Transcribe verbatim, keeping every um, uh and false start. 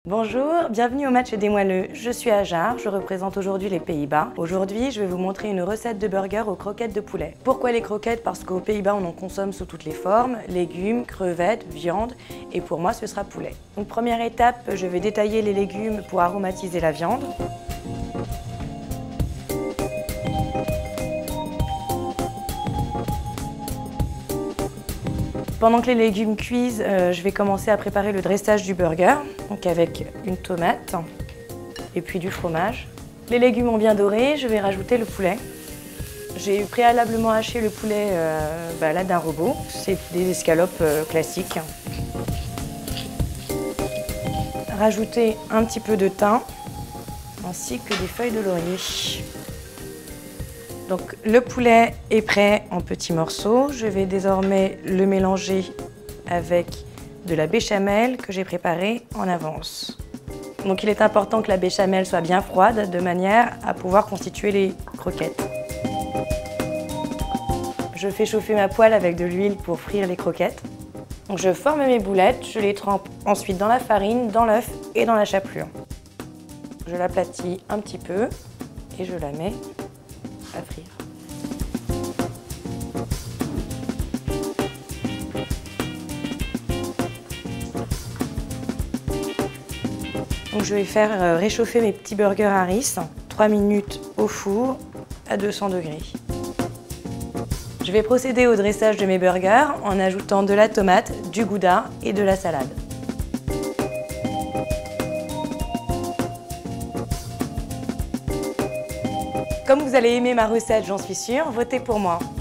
Bonjour, bienvenue au Match des Moelleux. Je suis Ajar, je représente aujourd'hui les Pays-Bas. Aujourd'hui, je vais vous montrer une recette de burger aux croquettes de poulet. Pourquoi les croquettes? Parce qu'aux Pays-Bas, on en consomme sous toutes les formes, légumes, crevettes, viande, et pour moi, ce sera poulet. Donc première étape, je vais détailler les légumes pour aromatiser la viande. Pendant que les légumes cuisent, euh, je vais commencer à préparer le dressage du burger, donc avec une tomate et puis du fromage. Les légumes ont bien doré, je vais rajouter le poulet. J'ai préalablement haché le poulet euh, bah là d'un robot, c'est des escalopes euh, classiques. Rajouter un petit peu de thym ainsi que des feuilles de laurier. Donc le poulet est prêt en petits morceaux. Je vais désormais le mélanger avec de la béchamel que j'ai préparée en avance. Donc il est important que la béchamel soit bien froide de manière à pouvoir constituer les croquettes. Je fais chauffer ma poêle avec de l'huile pour frire les croquettes. Donc je forme mes boulettes, je les trempe ensuite dans la farine, dans l'œuf et dans la chapelure. Je l'aplatis un petit peu et je la mets à frire. Donc je vais faire réchauffer mes petits burgers Harris, trois minutes au four à deux cents degrés. Je vais procéder au dressage de mes burgers en ajoutant de la tomate, du gouda et de la salade. Comme vous allez aimer ma recette, j'en suis sûre, votez pour moi.